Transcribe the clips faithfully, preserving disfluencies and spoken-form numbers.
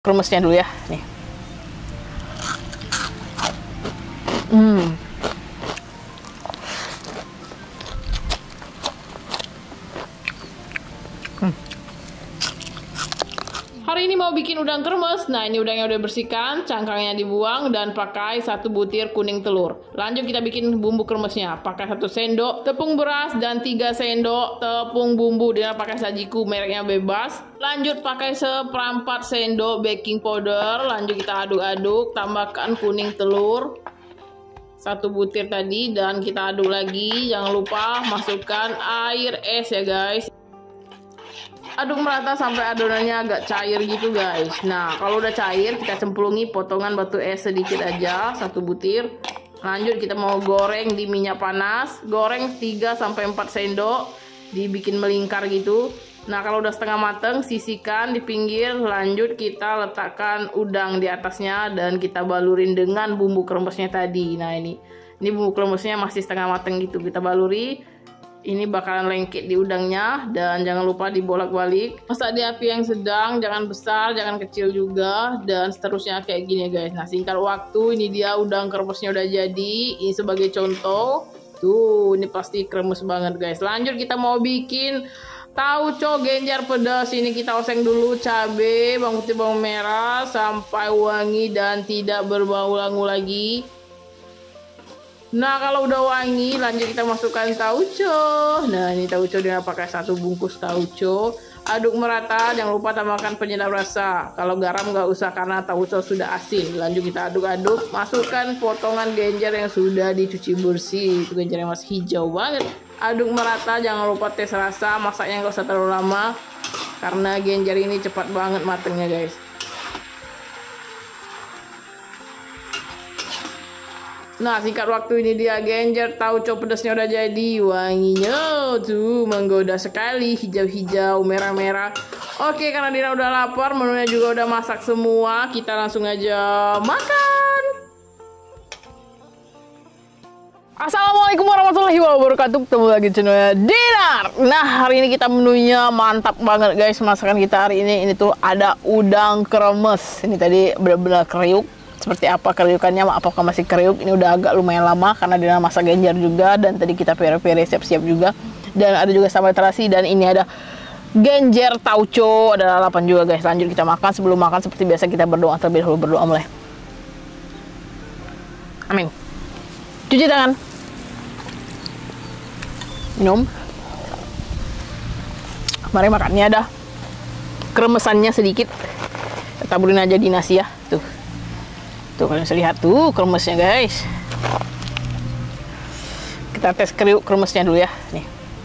Kremesnya dulu ya, nih. Hmm. Hmm. Hari ini mau bikin udang kremes. Nah, ini udangnya udah bersihkan, cangkangnya dibuang dan pakai satu butir kuning telur. Lanjut kita bikin bumbu kremesnya. Pakai satu sendok tepung beras dan tiga sendok tepung bumbu dengan pakai sajiku mereknya bebas. Lanjut pakai seperempat sendok baking powder. Lanjut kita aduk-aduk, tambahkan kuning telur satu butir tadi dan kita aduk lagi. Jangan lupa masukkan air es ya guys. Aduk merata sampai adonannya agak cair gitu guys. Nah, kalau udah cair kita cemplungi potongan batu es sedikit aja, satu butir. Lanjut kita mau goreng di minyak panas. Goreng tiga sampai empat sendok, dibikin melingkar gitu. Nah, kalau udah setengah mateng, sisihkan di pinggir. Lanjut kita letakkan udang di atasnya dan kita balurin dengan bumbu kremesnya tadi. Nah, ini ini bumbu kremesnya masih setengah mateng gitu. Kita baluri. Ini bakalan lengket di udangnya dan jangan lupa dibolak-balik. Masak di api yang sedang, jangan besar, jangan kecil juga dan seterusnya kayak gini guys. Nah, singkat waktu ini dia udang kremesnya udah jadi. Ini sebagai contoh. Tuh, ini pasti kremes banget guys. Lanjut kita mau bikin tauco genjer pedas. Ini kita oseng dulu cabai, bawang putih, bawang merah sampai wangi dan tidak berbau langu lagi. Nah, kalau udah wangi, lanjut kita masukkan tauco. Nah, ini tauco dengan pakai satu bungkus tauco. Aduk merata, jangan lupa tambahkan penyedap rasa. Kalau garam nggak usah karena tauco sudah asin. Lanjut kita aduk-aduk, masukkan potongan genjer yang sudah dicuci bersih. Itu genjer yang masih hijau banget. Aduk merata, jangan lupa tes rasa. Masaknya nggak usah terlalu lama karena genjer ini cepat banget matengnya guys. Nah, singkat waktu ini dia genjer tauco pedasnya udah jadi. Wanginya tuh menggoda sekali, hijau-hijau, merah-merah. Oke, karena Dina udah lapar, menunya juga udah masak semua. Kita langsung aja makan. Assalamualaikum warahmatullahi wabarakatuh. Ketemu lagi channelnya Dinar. Nah, hari ini kita menunya mantap banget guys. Masakan kita hari ini ini tuh ada udang kremes. Ini tadi benar-benar kriuk. Seperti apa kriukannya, apakah masih kriuk? Ini udah agak lumayan lama karena dia masak genjer juga dan tadi kita pere-pere siap-siap juga. Dan ada juga sambal terasi dan ini ada genjer tauco, ada lalapan juga guys. Lanjut kita makan. Sebelum makan seperti biasa kita berdoa terlebih dahulu. Berdoa mulai. Amin. Cuci tangan. Minum. Mari makannya ada kremesannya sedikit. Kita taburin aja di nasi ya. Tuh. Tuh kalian bisa lihat tuh kremesnya guys. Kita tes kriuk kremesnya dulu ya. Nih.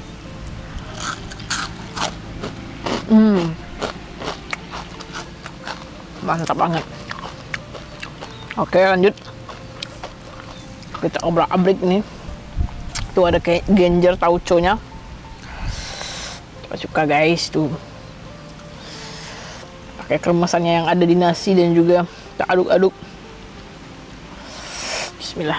Hmm. Mantap banget. Oke, lanjut. Kita obrak-abrik nih. Tuh ada kayak genjer tauconya. Coba suka guys tuh. Pakai kremesannya yang ada di nasi dan juga kita aduk-aduk. Bismillah.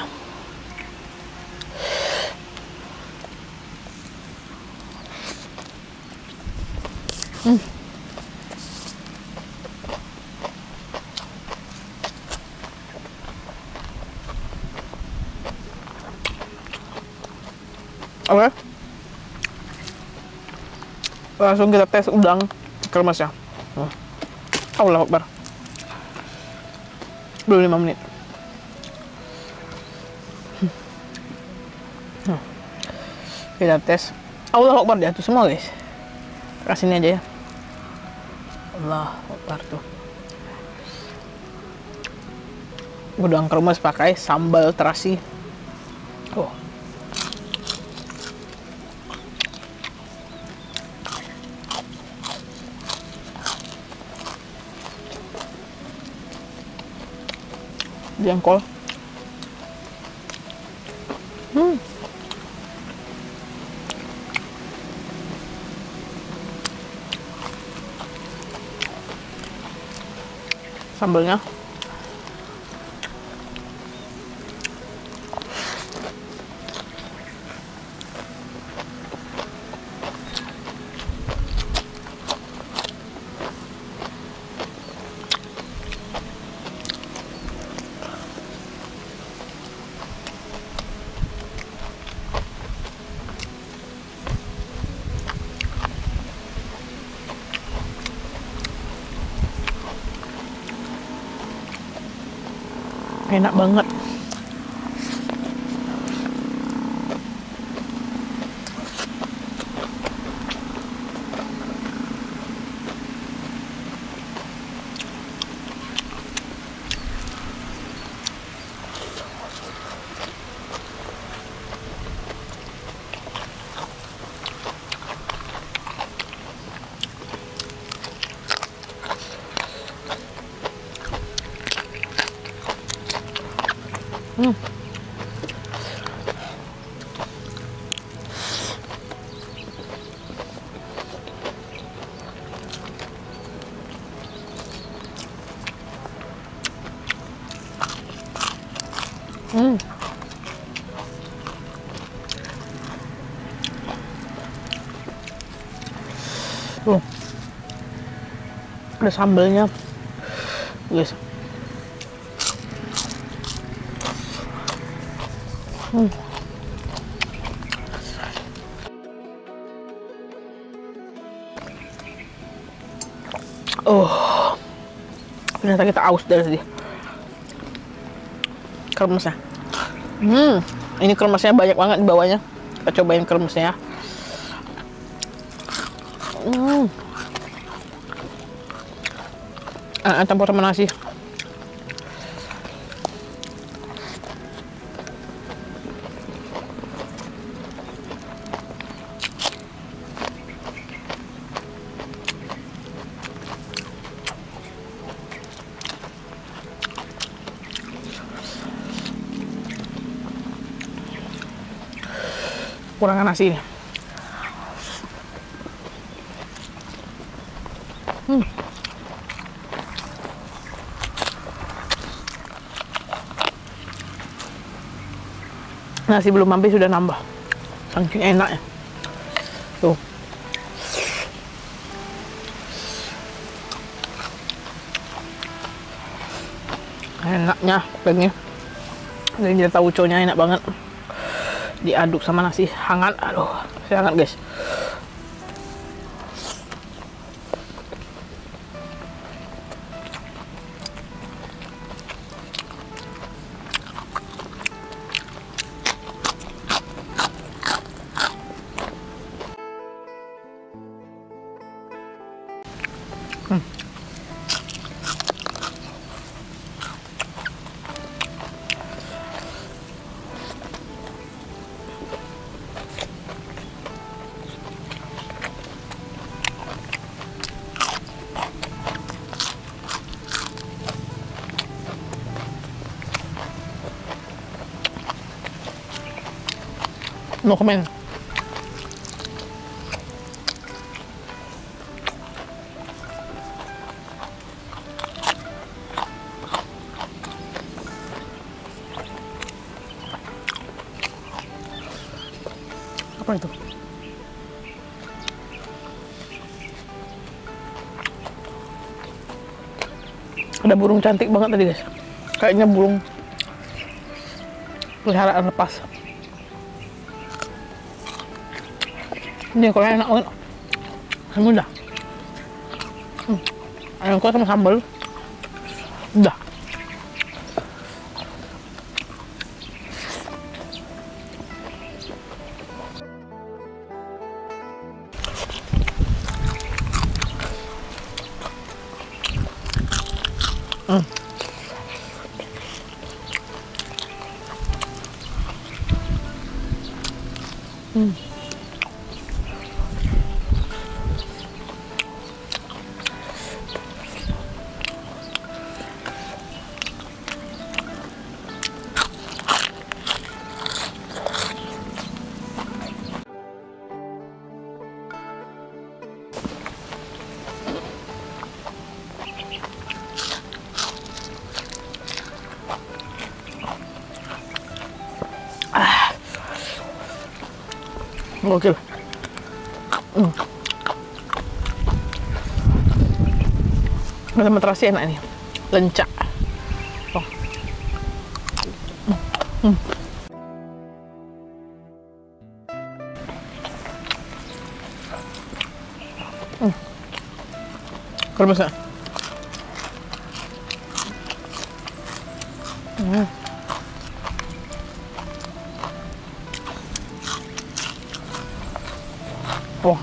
Hmm. Oke. Langsung kita tes udang kremesnya. Hmm. Allahu Akbar. Belum lima menit. Hmm. Kita tes. Allahu Akbar, jatuh semua guys. Kasih ini aja ya. Allahu Akbar tuh. Udang kremes pakai sambal terasi. Oh. Jengkol. Hmm. Sambalnya Enak banget. Hmm. Hmm. Oh. Ada sambelnya, guys. Hmm. Oh, ternyata kita aus dari tadi. Kremesnya. Hmm, ini kremesnya banyak banget di bawahnya. Kita cobain kremesnya ya. Hmm. Ah, campur sama nasi. Kurangan nasi ini. Hmm. Nasi belum habis sudah nambah. Saking enaknya. Tuh. Enaknya pengen. Dan jadi tauconya enak banget. Diaduk sama nasi hangat. Aduh, saya hangat, guys. Hmm. No comment. Apa itu? Ada burung cantik banget tadi, guys. Kayaknya burung peliharaan lepas. Ini kalau enak banget. Mudah. Hmm. Ayam kuah sama sambal. Udah. Hmm. Hmm. Gokil. Hmm. Sama terasi enak nih, lencak. Oh. Hmm. Hmm. Kremes nggak? Hmm. Oh,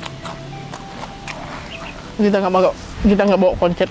kita nggak bawa kita nggak bawa koncet.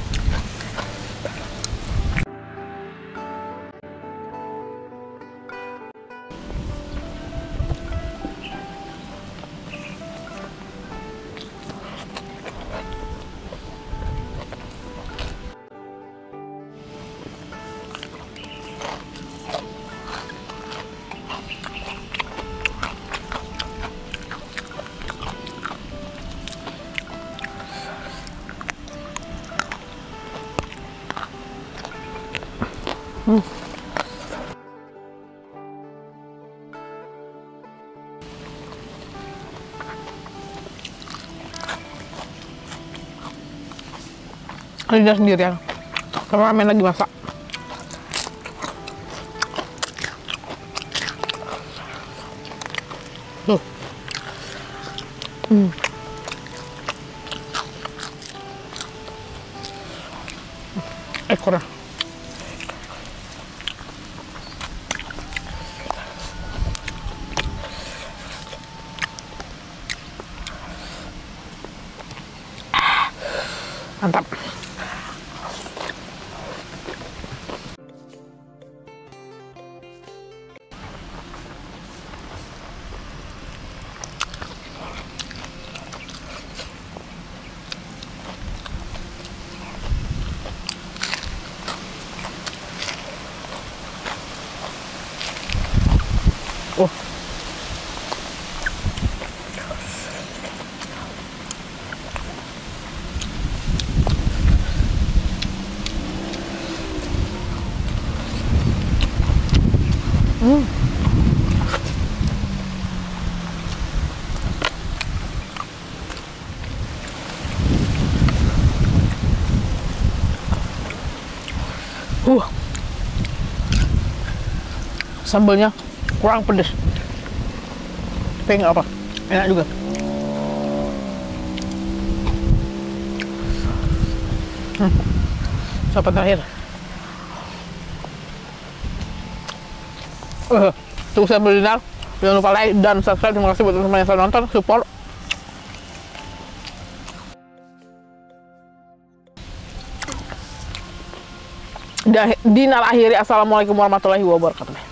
Hmm. Lidah sendirian, kameramen lagi masak. Tuh. Hmm. Ekornya. Mantap. Oh. Hmm. Uh. Sambalnya kurang pedas. Tapi nggak apa, enak juga. Hmm. Sampai terakhir. Uh, tunggu saya berdinar. Jangan lupa like dan subscribe. Terima kasih buat teman-teman yang sudah nonton, support. Dinal akhiri, assalamualaikum warahmatullahi wabarakatuh.